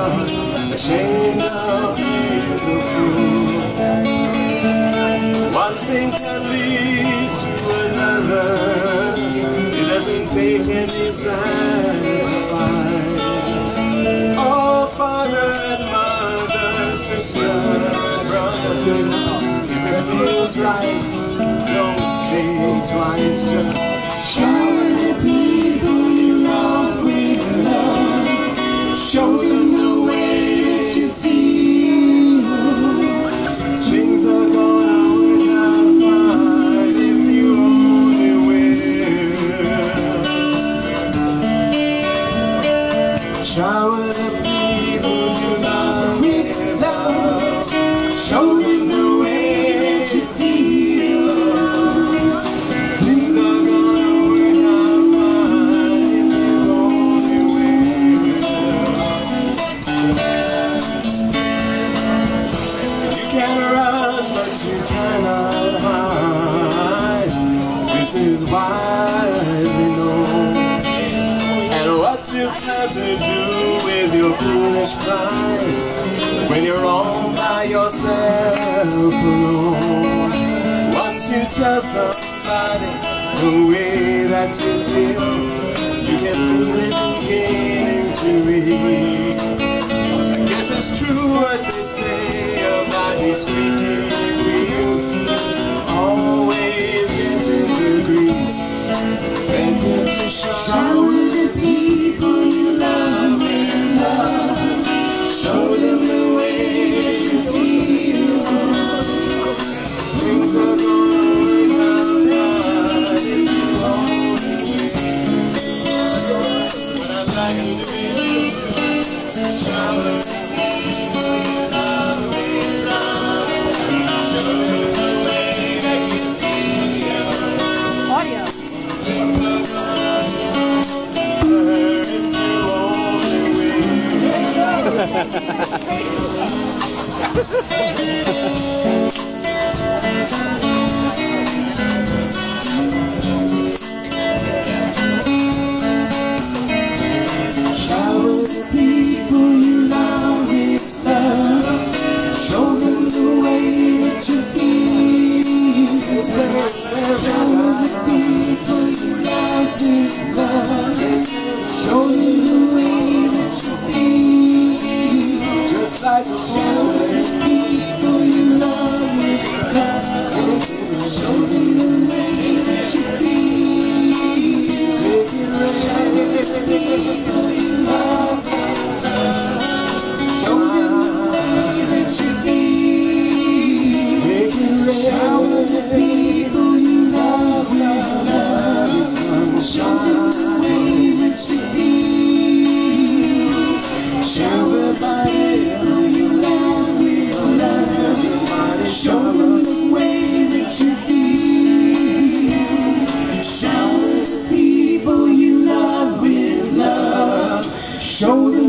not ashamed of being a fool. One thing can lead to another. It doesn't take any sacrifice. Oh, father and mother, sister and brother, if it feels right, don't think twice, just shower the people you love with love. Show them the way that you feel. Things are gonna work out fine if you only will. Shower the people you love with love. Show them the way that you feel. Things are gonna work out fine if you only will. You can run, but you cannot hide. This is widely known. And what you plan to do with your foolish pride when you're all by yourself alone? Once you tell somebody the way that you feel, you can feel it beginning to ease. I guess it's true what they say about these squeaky wheels. Always getting the grease. Better to shower the people you love with love. Show them the way that you feel. Things are gonna work out fine if you only will. What I'd like you to do, shower the people you love with love. Show them the way that you feel. Audio. Shower the people you love with love. Show them the way that you feel. Shower the people you love with love. Show them the way that you feel. Just like a shower the people you love with love. Show them the way that you feel. Shower the people you love with love. Show them the way that you feel. Shower the people you love with love. Show them the way that you feel. Show everybody you love with love. Show them the way that you feel. Shower the people you love with love. Show them